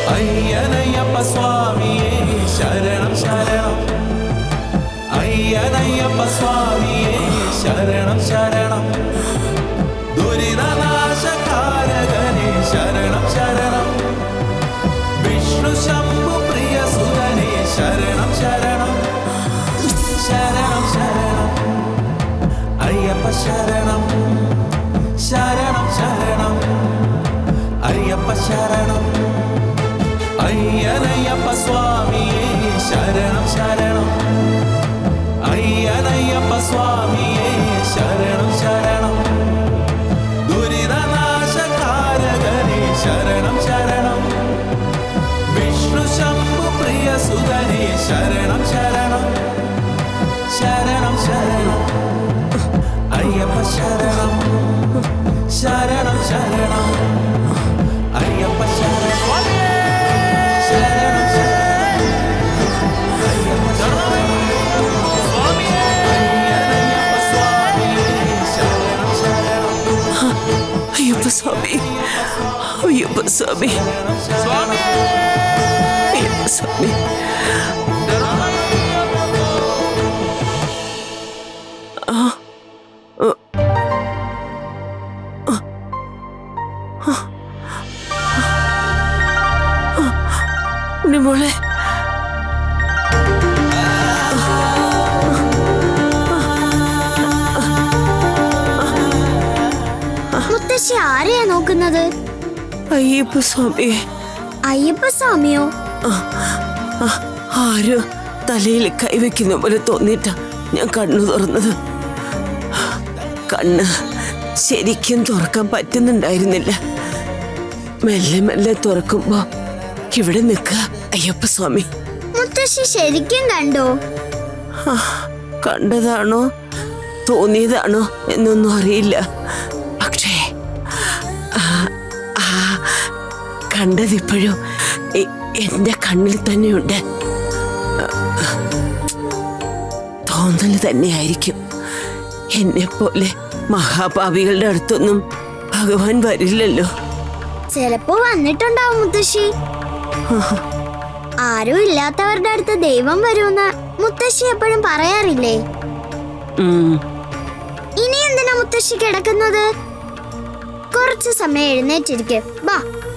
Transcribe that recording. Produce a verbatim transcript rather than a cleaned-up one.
അയ്യനയ്യപ്പ സ്വാമിയേ ശരണം ശരണം അയ്യനയ്യപ്പ സ്വാമിയേ ശരണം ശരണം ദുരിതനാശകാരകനേ ശരണം ശരണം വിഷ്ണു ശംഭു പ്രിയ സുതനേ ശരണം ശരണം ശരണം ശരണം അയ്യപ്പ ശരണം ശരണം ശരണം അയ്യപ്പ ശരണം അയ്യനയ്യപ്പ സ്വാമിയേ ശരണം ശരണം അയ്യനയ്യപ്പ സ്വാമിയേ ശരണം ശരണം ദുരിതനാശകാരകനേ ശരണം ശരണം വിഷ്ണു ശംഭു പ്രിയ സുതനേ ശരണം ശരണം ശരണം ശരണം അയ്യപ്പ ശരണം ശരണം ശരണം അയ്യപ്പ ശരണം ശരണം ശരണം അയ്യപ്പ ശരണം അയ്യനയ്യപ്പ സ്വാമിയേ ശരണം ശരണം അയ്യപ്പ സ്വാമി അയ്യപ്പ സ്വാമി സ്വാമി അയ്യപ്പ സ്വാമി മോളെ മുത്തശ്ശി ആരെയാ നോക്കുന്നത്? അയ്യപ്പ സ്വാമി. അയ്യപ്പ സ്വാമിയോ? ആരോ തലയിൽ കൈവയ്ക്കുന്ന പോലെ തോന്നിട്ടാ ഞാൻ കണ്ണു തുറന്നത്. കണ്ണ് ശരിക്കും തുറക്കാൻ പറ്റുന്നുണ്ടായിരുന്നില്ല. മെല്ലെ മെല്ലെ തുറക്കുമ്പോ ഇവിടെ നിൽക്ക അയ്യപ്പ സ്വാമി. മുത്തശ്ശി ശരിക്കും കണ്ടോ? കണ്ടതാണോ തോന്നിയതാണോ എന്നൊന്നും അറിയില്ല. പക്ഷേ കണ്ടതിപ്പോഴും എന്റെ കണ്ണിൽ തന്നെയുണ്ട്. തോന്നല് തന്നെയായിരിക്കും. എന്നെ പോലെ മഹാപാപികളുടെ അടുത്തൊന്നും ഭഗവാൻ വരില്ലല്ലോ. ചിലപ്പോ വന്നിട്ടുണ്ടാവും മുത്തശ്ശി. ആരും ഇല്ലാത്തവരുടെ അടുത്ത് ദൈവം വരുമെന്ന് മുത്തശ്ശി എപ്പോഴും പറയാറില്ലേ? ഇനി എന്തിനാ മുത്തശ്ശി കിടക്കുന്നത്? കുറച്ചു സമയം എഴുന്നേറ്റിരിക്കെ. ബാ.